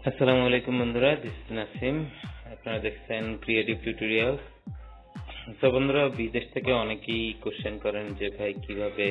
আসসালামু আলাইকুম বন্ধুরা, দিস ইজ নাসিম। আপনারা দেখছেন ক্রিয়েটিভ টিউটোরিয়াল। তো বন্ধুরা, বিদেশ থেকে অনেকেই কোশ্চেন করেন যে ভাই কিভাবে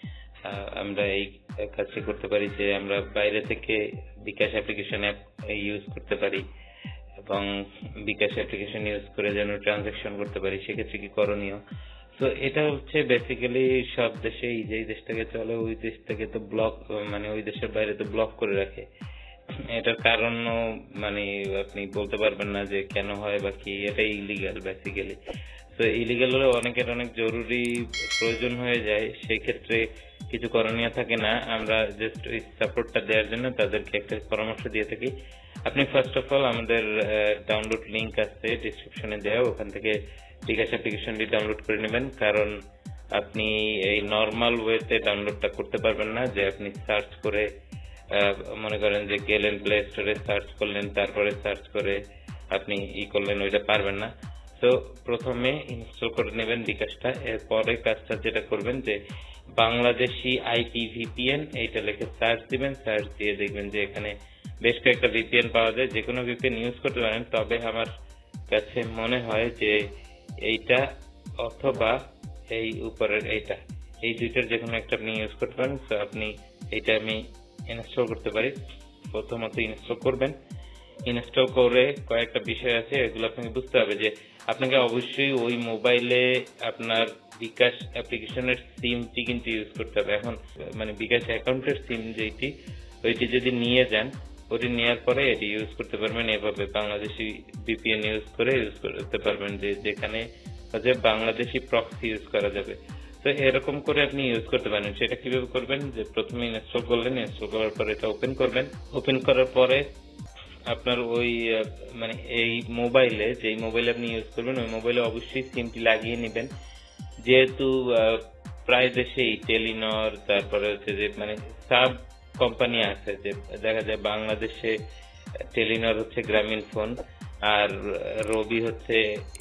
আমরা এই কাজটি করতে পারি, যে আমরা বাইরে থেকে বিকাশ অ্যাপ্লিকেশন অ্যাপ ইউজ করতে পারি এবং বিকাশ অ্যাপ্লিকেশন ইউজ করে যেন ট্রানজাকশন করতে পারি, সেক্ষেত্রে কি করণীয়। তো এটা হচ্ছে বেসিক্যালি সব দেশেই, যেই দেশ থেকে চলে ওই দেশ থেকে তো ব্লক, মানে ওই দেশের বাইরে তো ব্লক করে রাখে। এটার কারণও মানে আপনি বলতে পারবেন না যে কেন হয় বা কি, এটা ইলিগাল বেসিক্যালি। তো ইলিগাল হলে অনেকের অনেক জরুরি প্রয়োজন হয়ে যায়, সেই ক্ষেত্রে কিছু করণীয় থাকে না। আমরা জাস্ট ওই সাপোর্টটা দেওয়ার জন্য তাদেরকে একটা পরামর্শ দিয়ে থাকি। আপনি ফার্স্ট অফ অল আমাদের ডাউনলোড লিংক আছে ডিসক্রিপশনে দেওয়া, ওখান থেকে বিকাশ অ্যাপ্লিকেশনটি ডাউনলোড করে নেবেন। কারণ আপনি এই নর্মাল ওয়েতে ডাউনলোডটা করতে পারবেন না, যে আপনি সার্চ করে মনে করেন যে গেলেন প্লে স্টোরে, সার্চ করলেন, তারপরে সার্চ করে আপনি করলেন, ওইটা পারবেন না। তো প্রথমে ইনস্টল করে নেবেন বিকাশটা। এরপরে কাজটা যেটা করবেন যে বাংলাদেশি আইপি ভিপিএন এইটা লিখে সার্চ দিবেন। সার্চ দিয়ে দেখবেন যে এখানে বেশ কয়েকটা ভিপিএন পাওয়া যায়, যে কোনো ভিপিএন ইউজ করতে পারেন। তবে আমার কাছে মনে হয় যে এইটা অথবা এই উপরের এইটা, এই দুইটার যে কোনো একটা আপনি ইউজ করতে পারেন। তো আপনি এইটা আমি ইনস্টল করতে পারি। প্রথমত ইনস্টল করবেন। ইনস্টল করে কয়েকটা বিষয় আছে, এগুলো আপনাকে বুঝতে হবে যে আপনাকে অবশ্যই ওই মোবাইলে আপনার বিকাশ অ্যাপ্লিকেশনের সিমটি কিন্তু ইউজ করতে হবে। এখন মানে বিকাশ অ্যাকাউন্টের সিম যেটি, ওইটি যদি নিয়ে যান, ওটি নেওয়ার পরে এটি ইউজ করতে পারবেন। এভাবে বাংলাদেশি ভিপিএন ইউজ করতে পারবেন, যে যেখানে হচ্ছে বাংলাদেশি প্রক্সি ইউজ করা যাবে। তো এরকম করে আপনি ইউজ করতে পারেন। সেটা কিভাবে করবেন, যে প্রথমে ইনস্টল করলেন, ইনস্টল করার পরে এটা ওপেন করবেন। ওপেন করার পরে আপনার ওই মানে এই মোবাইলে, যেই মোবাইলে আপনি ইউজ করবেন, ওই মোবাইলে অবশ্যই সিমটি লাগিয়ে নেবেন। যেহেতু প্রায় দেশেই টেলিনর, তারপরে হচ্ছে যে মানে সাব কোম্পানি আছে, যে দেখা যায় বাংলাদেশে টেলিনর হচ্ছে গ্রামীণ ফোন, আর রবি হচ্ছে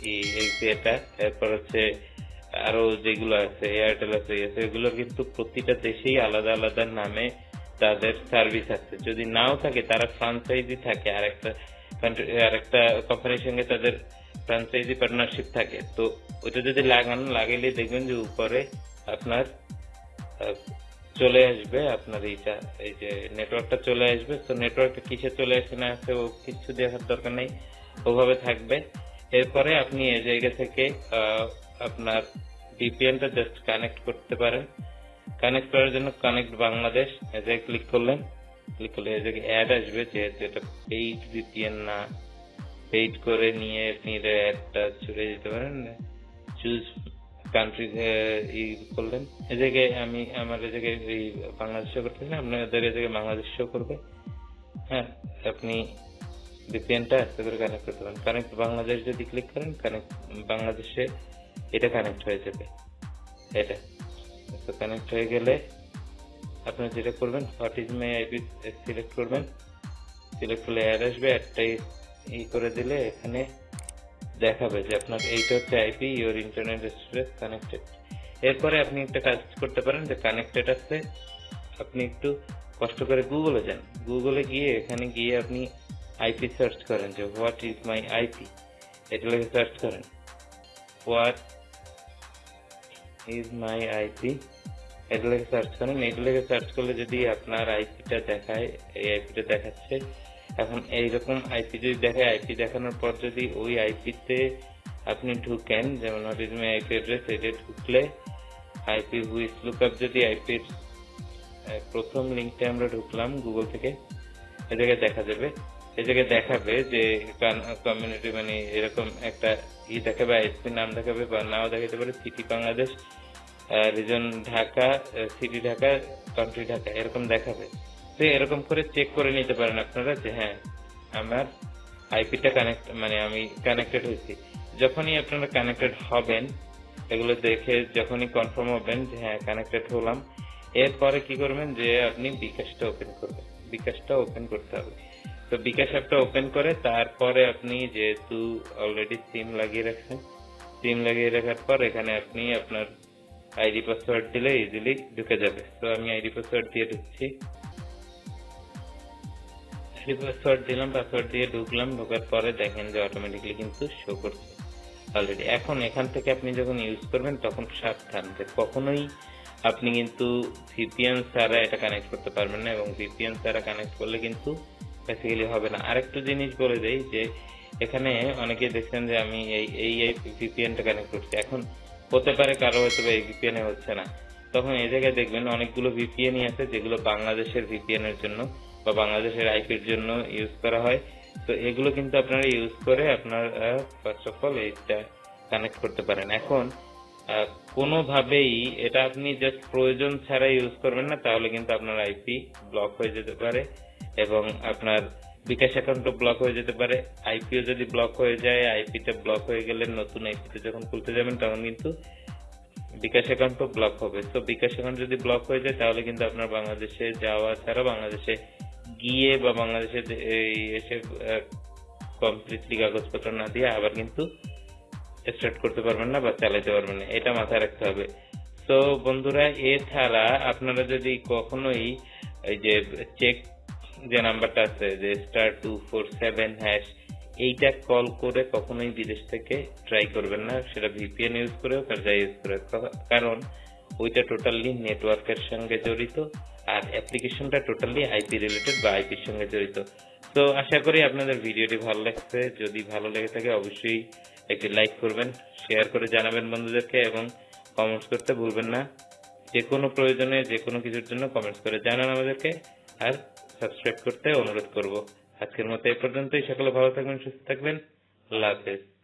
এটা, এরপর হচ্ছে আরো যেগুলো আছে এয়ারটেল আছে, এগুলো কিন্তু প্রতিটা দেশেই আলাদা আলাদা নামে তাদের সার্ভিস আছে। যদি নাও থাকে, তারা ফ্রাঞ্চাইজি থাকে, আরেকটা কোম্পানির সঙ্গে তাদের ফ্রাঞ্চাইজি পার্টনারশিপ থাকে। তো ওইটা যদি লাগাইলে দেখবেন যে উপরে আপনার চলে আসবে আপনার এইটা, এই যে নেটওয়ার্কটা চলে আসবে। তো নেটওয়ার্কটা কিসে চলে আসে না আসে ও কিছু দেখার দরকার নেই, ওভাবে থাকবে। এরপরে আপনি এই জায়গা থেকে আপনার ভিপিএনটা জাস্ট কানেক্ট করতে পারেন। কানেক্ট করার জন্য কানেক্ট বাংলাদেশ এই জায়গায় ক্লিক করলেন। ক্লিক করলে এই জায়গায় অ্যাড আসবে, যেহেতু এটা পেইড ভিপিএন না, পেইড করে নিয়ে আপনি অ্যাডটা ছুড়ে দিতে পারেন। চুজ কান্ট্রি করলেন, এই জায়গায় আমি আমার এই জায়গায় এই বাংলাদেশ শো করতেছি, আপনাদের এই জায়গায় বাংলাদেশ শো করবে। হ্যাঁ, আপনি ভিপিএনটা আস্তে করে কানেক্ট করতে পারেন। কানেক্ট বাংলাদেশ যদি ক্লিক করেন, কানেক্ট বাংলাদেশে এটা কানেক্ট হয়ে যাবে। এটা তো কানেক্ট হয়ে গেলে আপনারা যেটা করবেন, what is my IP select করবেন। সিলেক্ট করলে অ্যাড আসবে, অ্যাডটাই করে দিলে এখানে দেখাবে যে আপনার এইটা হচ্ছে IP, your internet storage connected. এরপরে আপনি একটা কাজ করতে পারেন, যে কানেক্টেড আছে, আপনি একটু কষ্ট করে গুগলে যান। গুগলে গিয়ে এখানে গিয়ে আপনি আইপি সার্চ করেন, যে হোয়াট ইজ মাই আইপি, এটা লিখে সার্চ করেন। হোয়াট ইজ মাই আইপি, এটা লিখে সার্চ করেন। এটা লিখে সার্চ করলে যদি আপনার আইপিটা দেখায়, এই আইপিটা দেখাচ্ছে। এখন এইরকম আইপি যদি দেখায়, আইপি দেখানোর পর যদি ওই আইপিতে আপনি ঢুকেন, যেমন what is my IP address, এটা ঢুকলে আইপি হুইচ লুকআপ, যদি আইপির প্রথম লিঙ্কটা আমরা ঢুকলাম গুগল থেকে, এ জায়গায় দেখা যাবে। এই জায়গায় দেখাবে যে কমিউনিটি, মানে এরকম একটা দেখাবে, আইপি নাম দেখাবে বা নাও দেখাতে পারে, city Bangladesh, region Dhaka, city Dhaka, country Dhaka, এরকম দেখাবে। তো এরকম করে চেক করে নিতে পারেন আপনারা যে হ্যাঁ আমার আইপিটা কানেক্ট, মানে আমি কানেক্টেড হয়েছি। যখনই আপনারা কানেক্টেড হবেন, এগুলো দেখে যখনই কনফার্ম হবেন যে হ্যাঁ কানেক্টেড হলাম, এরপরে কি করবেন, যে আপনি বিকাশটা ওপেন করবেন। বিকাশটা ওপেন করতে হবে। তো বিকাশ অ্যাপটা ওপেন করে তারপরে আপনি যেহেতু অলরেডি সিম লাগিয়ে রাখছেন, সিম লাগিয়ে রাখার পর এখানে আপনি আপনার আইডি পাসওয়ার্ড দিলে ইজিলি ঢুকে যাবে। তো আমি আইডি পাসওয়ার্ড দিয়ে ঢুকছি। পাসওয়ার্ড দিলাম, পাসওয়ার্ড দিয়ে ঢুকলাম, ঢোকার পরে দেখেন যে অটোমেটিক্যালি কিন্তু শো করছে অলরেডি। এখন এখান থেকে আপনি যখন ইউজ করবেন তখন সাবধান যে কখনোই আপনি কিন্তু ভিপিএন ছাড়া এটা কানেক্ট করতে পারবেন না, এবং ভিপিএন ছাড়া কানেক্ট করলে কিন্তু বেসিক্যালি হবে না। আরেকটু জিনিস বলে দেই যে এখানে অনেকে দেখছেন যে আমি এই ভিপিএনটা কানেক্ট করছি, এখন হতে পারে কারো হয়তো এই ভিপিএন এ হচ্ছে না, তখন এই জায়গায় দেখবেন অনেকগুলো ভিপিএনই আছে যেগুলো বাংলাদেশের ভিপিএন এর জন্য বা বাংলাদেশের আইপির জন্য ইউজ করা হয়। তো এগুলো কিন্তু আপনারা ইউজ করে আপনার ফার্স্ট অফ অল এইটা কানেক্ট করতে পারেন। এখন কোনোভাবেই এটা আপনি জাস্ট প্রয়োজন ছাড়া ইউজ করবেন না, তাহলে কিন্তু আপনার আইপি ব্লক হয়ে যেতে পারে এবং আপনার বিকাশ অ্যাকাউন্টও ব্লক হয়ে যেতে পারে। আইপিও যদি ব্লক হয়ে যায়, আইপিতে ব্লক হয়ে গেলে নতুন আইপিতে যখন খুলতে যাবেন তখন কিন্তু বিকাশ অ্যাকাউন্টও ব্লক হবে। তো বিকাশ অ্যাকাউন্ট যদি ব্লক হয়ে যায় তাহলে কিন্তু আপনার বাংলাদেশে যাওয়া ছাড়া, বাংলাদেশে গিয়ে বা বাংলাদেশে এসে কমপ্লিটলি কাগজপত্র না দিয়ে আবার কিন্তু স্টার্ট করতে পারবেন না বা চালাতে পারবেন না, এটা মাথায় রাখতে হবে। তো বন্ধুরা, এছাড়া আপনারা যদি কখনোই এই যে চেক যে নাম্বারটা আছে যে *247# এইটা কল করে কখনোই বিদেশ থেকে ট্রাই করবেন না, সেটা ভিপিএন ইউজ করে হোক আর যাই ইউজ করে হোক, কারণ ওইটা টোটালি নেটওয়ার্কের সঙ্গে জড়িত আর অ্যাপ্লিকেশনটা টোটালি আইপি রিলেটেড বা আইপির সঙ্গে জড়িত। তো আশা করি আপনাদের ভিডিওটি ভালো লাগছে। যদি ভালো লেগে থাকে অবশ্যই একটি লাইক করবেন, শেয়ার করে জানাবেন বন্ধুদেরকে এবং কমেন্টস করতে ভুলবেন না। যে কোনো প্রয়োজনে যে কোনো কিছুর জন্য কমেন্টস করে জানান আমাদেরকে, আর সাবস্ক্রাইব করতে অনুরোধ করব। আজকের মতো এই পর্যন্তই। সকলে ভালো থাকবেন, সুস্থ থাকবেন। আল্লাহ হাফেজ।